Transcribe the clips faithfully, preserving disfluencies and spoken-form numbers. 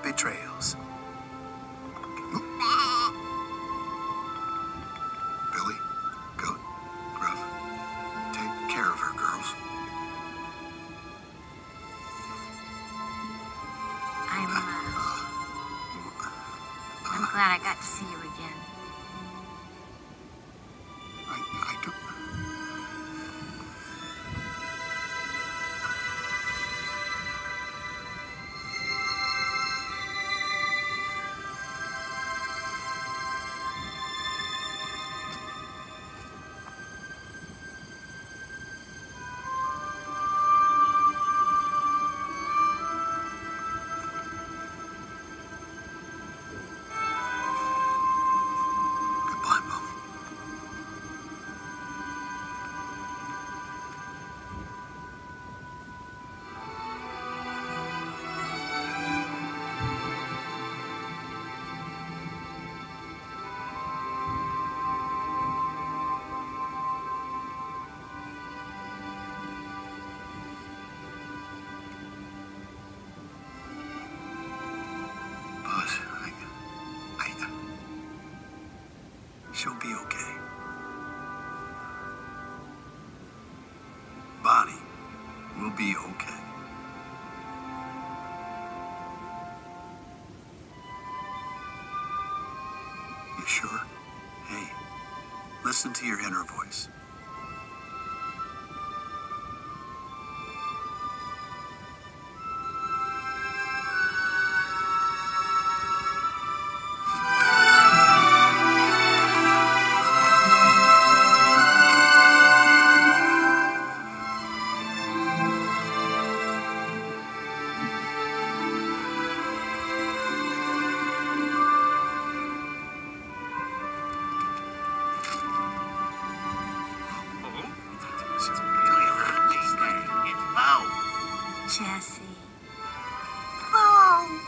happy trails. Billy, Goat, Gruff, take care of her, girls. I'm, uh, I'm glad I got to see you again. I, I don't... Goodbye, Mom. Buzz, I... I... She'll be okay. Bonnie will be okay. You sure? Hey, listen to your inner voice. Jesse. Bo!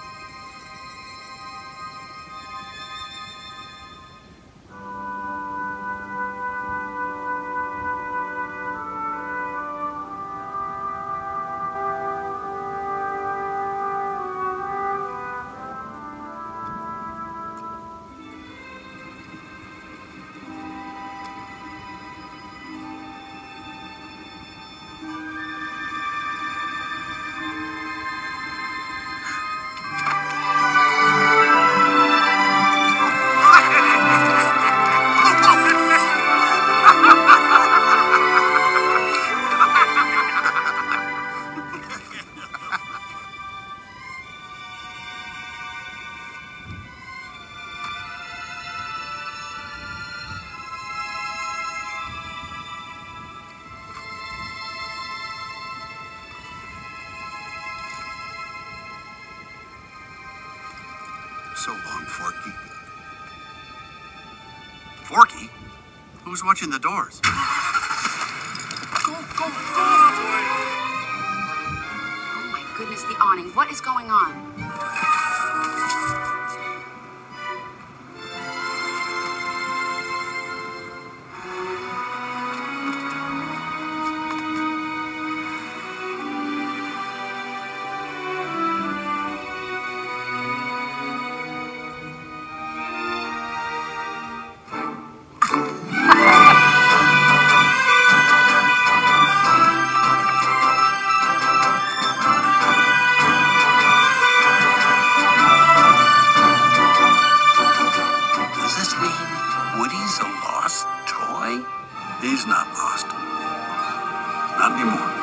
So long, Forky. Forky? Who's watching the doors? Go, go, go! Oh my goodness, the awning. What is going on? Does this mean Woody's a lost toy? He's not lost. Not anymore.